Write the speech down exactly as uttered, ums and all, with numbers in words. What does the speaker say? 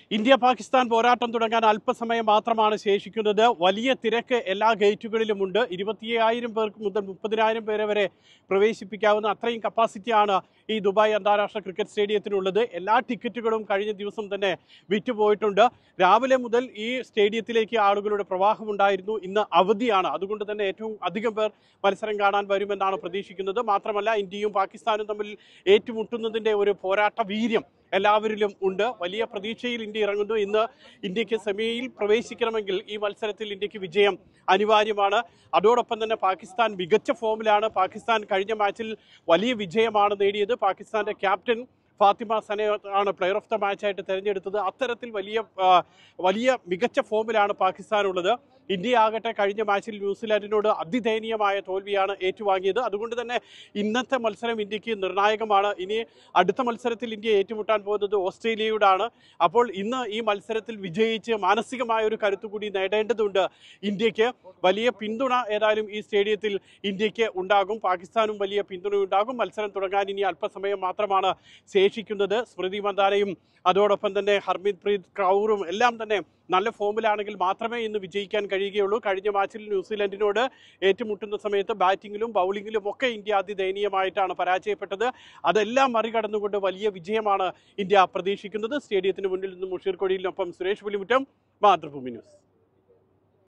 India Pakistan പോരാട്ടം തുടങ്ങാൻ അല്പസമയം മാത്രമാണ് ശേഷിക്കുന്നത്. വലിയ തിരക്ക് എല്ലാ ഗേറ്റുകളിലുമുണ്ട്. ഇരുപത്തിയ്യായിരം പേർക്ക് മുതൽ മുപ്പതിനായിരം പേരെ വരെ പ്രവേശിപ്പിക്കാവുന്ന അത്രയും കപ്പാസിറ്റിയാണ് ഈ ദുബായ് അന്താരാഷ്ട്ര ക്രിക്കറ്റ് സ്റ്റേഡിയത്തിനുള്ളത്. എല്ലാ ടിക്കറ്റുകളും കഴിഞ്ഞ ദിവസം തന്നെ വിറ്റുപോയിട്ടുണ്ട്. രാവിലെ മുതൽ ഈ സ്റ്റേഡിയത്തിലേക്ക് ആളുകളുടെ പ്രവാഹമുണ്ടായിരുന്നു. ഇന്ന് അവധിയാണ്. അതുകൊണ്ട് തന്നെ ഏറ്റവും അധികം പേർ മത്സരം കാണാൻ വരുമെന്നാണ് പ്രതീക്ഷിക്കുന്നത്. മാത്രമല്ല, ഇന്ത്യയും പാകിസ്ഥാനും തമ്മിൽ ഏറ്റുമുട്ടുന്നതിൻ്റെ ഒരു പോരാട്ട വീര്യം എല്ലാവരിലും ഉണ്ട്. വലിയ പ്രതീക്ഷയിൽ ഇന്ത്യ ഇറങ്ങുന്നു. ഇന്ന് ഇന്ത്യക്ക് സെമിയിൽ പ്രവേശിക്കണമെങ്കിൽ ഈ മത്സരത്തിൽ ഇന്ത്യക്ക് വിജയം അനിവാര്യമാണ്. അതോടൊപ്പം തന്നെ പാകിസ്ഥാൻ മികച്ച ഫോമിലാണ്. പാകിസ്ഥാൻ കഴിഞ്ഞ മാച്ചിൽ വലിയ വിജയമാണ് നേടിയത്. പാകിസ്ഥാന്റെ ക്യാപ്റ്റൻ ഫാത്തിമ സന ആണ് പ്ലെയർ ഓഫ് ദ മാച്ചായിട്ട് തിരഞ്ഞെടുത്തത്. അത്തരത്തിൽ വലിയ വലിയ മികച്ച ഫോമിലാണ് പാകിസ്ഥാൻ ഉള്ളത്. ഇന്ത്യ ആകട്ടെ കഴിഞ്ഞ മാച്ചിൽ ന്യൂസിലാൻഡിനോട് അതിദയനീയമായ തോൽവിയാണ് ഏറ്റുവാങ്ങിയത്. അതുകൊണ്ട് തന്നെ ഇന്നത്തെ മത്സരം ഇന്ത്യക്ക് നിർണായകമാണ്. ഇനി അടുത്ത മത്സരത്തിൽ ഇന്ത്യ ഏറ്റുമുട്ടാൻ പോകുന്നത് ഓസ്ട്രേലിയയോടാണ്. അപ്പോൾ ഇന്ന് ഈ മത്സരത്തിൽ വിജയിച്ച് മാനസികമായ ഒരു കരുത്തുകൂടി നേടേണ്ടതുണ്ട് ഇന്ത്യക്ക്. വലിയ പിന്തുണ ഏതായാലും ഈ സ്റ്റേഡിയത്തിൽ ഇന്ത്യക്ക് ഉണ്ടാകും. പാകിസ്ഥാനും വലിയ പിന്തുണയുണ്ടാകും. മത്സരം തുടങ്ങാൻ ഇനി അല്പസമയം മാത്രമാണ് ശേഷിക്കുന്നത്. സ്മൃതി മന്ദാനയും അതോടൊപ്പം തന്നെ ഹർമീത് പ്രീത് കൗറും എല്ലാം തന്നെ നല്ല ഫോമിലാണെങ്കിൽ മാത്രമേ ഇന്ന് വിജയിക്കാൻ കഴിയുകയുള്ളൂ. കഴിഞ്ഞ മാച്ചിൽ ന്യൂസിലൻഡിനോട് ഏറ്റുമുട്ടുന്ന സമയത്ത് ബാറ്റിങ്ങിലും ബൗളിങ്ങിലും ഒക്കെ ഇന്ത്യ അതിദയനീയമായിട്ടാണ് പരാജയപ്പെട്ടത്. അതെല്ലാം മറികടന്നുകൊണ്ട് വലിയ വിജയമാണ് ഇന്ത്യ പ്രതീക്ഷിക്കുന്നത്. സ്റ്റേഡിയത്തിന് മുന്നിൽ നിന്നും മുഷീർ കൊടിയിലിനൊപ്പം സുരേഷ് പുലിമുറ്റം, മാതൃഭൂമി ന്യൂസ്.